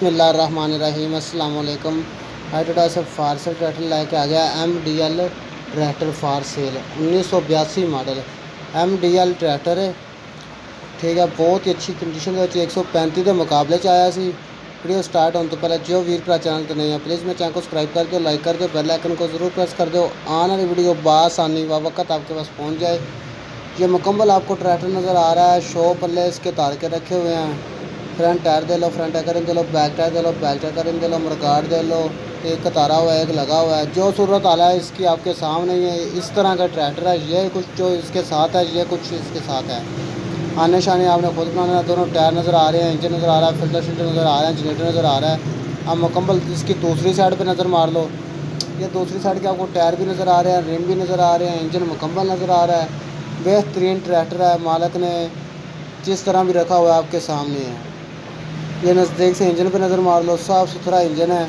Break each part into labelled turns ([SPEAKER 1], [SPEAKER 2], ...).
[SPEAKER 1] बिस्मिल्लाहिर्रहमानिर्रहीम अस्सलाम वालेकुम। हाई टोटा से फारसेल ट्रैक्टर लेके आ गया MDL tractor for sale 1982 model MDL tractor है। ठीक है, बहुत ही अच्छी कंडीशन में 135 के मुकाबले च आया सी। वीडियो स्टार्ट होने तो पहले जो वीर भरा चैनल तो नहीं है प्लीज़ मेरे चैनल को सब्सक्राइब कर दो, लाइक कर दो, बेल आइकन को ज़रूर प्रेस कर दो। आने वाली वीडियो बासानी व वक्त आपके पास पहुँच जाए। ये मुकम्मल आपको ट्रैक्टर नज़र आ रहा है। शो पल्ले इसके तार के रखे हुए हैं। फ्रंट टायर दे लो, फ्रंट टायर दे लो, बैक टायर दे लो, बैक टायर दे लो, मरगार्ड दे लो। एक कतारा हुआ है, एक लगा हुआ है। जो सूरत आला है इसकी आपके सामने ही है। इस तरह का ट्रैक्टर है। ये कुछ जो इसके साथ है, ये कुछ इसके साथ है। आने शाने आपने खुद बनाना है। दोनों टायर नज़र आ रहे हैं, इंजन नज़र आ रहा है, फिल्टर शिल्टर नज़र आ रहा है, जनरेटर नज़र आ रहा है। अब मुकम्मल इसकी दूसरी साइड पर नज़र मार लो। ये दूसरी साइड के आपको टायर भी नज़र आ रहे हैं, रिम भी नज़र आ रहे हैं, इंजन मुकम्मल नज़र आ रहा है। बेहतरीन ट्रैक्टर है। मालिक ने जिस तरह भी रखा हुआ है आपके सामने है। ये नज़दीक से इंजन पे नज़र मार लो, साफ़ सुथरा इंजन है,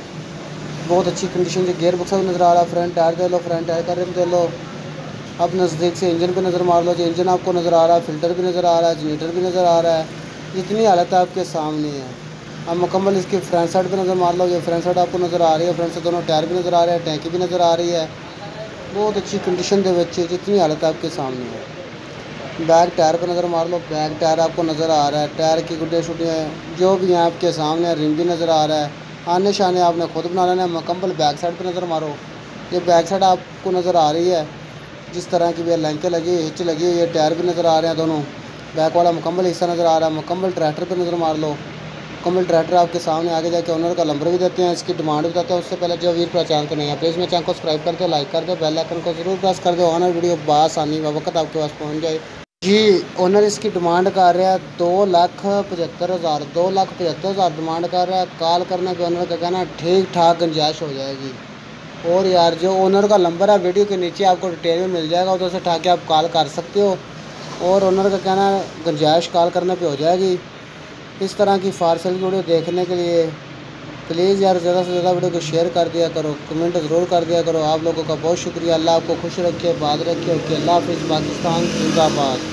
[SPEAKER 1] बहुत अच्छी कंडीशन से। गेयर बक्सा भी नज़र आ रहा है। फ्रंट टायर दे लो, फ्रंट टायर का रिम दे लो। अब नज़दीक से इंजन पे नज़र मार लो। जो इंजन आपको नज़र आ रहा है, फ़िल्टर भी नज़र आ रहा है, जनरेटर भी नज़र आ रहा है। जितनी हालत आपके सामने है। अब मुकम्मल इसकी फ्रंट साइड पे नज़र मार लो। ये फ्रंट साइड आपको नज़र आ रही है। फ्रंट से दोनों टायर भी नज़र आ रहे हैं, टैंकी भी नज़र आ रही है। बहुत अच्छी कंडीशन के बच्चे, जितनी हालत आपके सामने है। बैक टायर पर नज़र मार लो। बैक टायर आपको नज़र आ रहा है। टायर की गुड्डे शुड्डियाँ जो भी हैं आपके सामने, रिम भी नज़र आ रहा है। आने शाने आपने खुद बना लेना है। मुकम्मल बैक साइड पर नज़र मारो। ये बैक साइड आपको नज़र आ रही है। जिस तरह की भी लैंकें लगी हुई, हिच लगी हुई है, टायर भी नज़र आ रहे हैं दोनों। बैक वाला मुकम्मल हिस्सा नज़र आ रहा है। मुकम्मल ट्रैक्टर पर नज़र मार लो। मुकम्मल ट्रैक्टर आपके सामने। आगे जाके ओनर का नंबर भी देते हैं, इसकी डिमांड भी बताते हैं। उससे पहले जो वीर पर चैनल को नहीं है प्लीज़ मेरे चैनल को सब्सक्राइब कर दो, लाइक कर दो, बेल आइकन को ज़रूर प्रेस कर दो। ऑनर वीडियो बासानी व वक्त आपके पास पहुँच जाए। जी, ओनर इसकी डिमांड कर रहा है 2,75,000। 2,75,000 डिमांड कर रहा है। कॉल करने पे ओनर का कहना ठीक ठाक गुंजाइश हो जाएगी। और यार जो ओनर का नंबर है वीडियो के नीचे आपको डिटेल में मिल जाएगा, उधर से उठा के आप कॉल कर सकते हो। और ओनर का कहना है गुंजाइश कॉल करने पे हो जाएगी। इस तरह की फारसेल की वीडियो देखने के लिए प्लीज़ यार ज़्यादा से ज़्यादा वीडियो को शेयर कर दिया करो, कमेंट ज़रूर कर दिया करो। आप लोगों का बहुत शुक्रिया। अल्लाह आपको खुश रखे, बात रखे। ओके, अल्लाह हाफ़िज़। पाकिस्तान जिंदाबाद।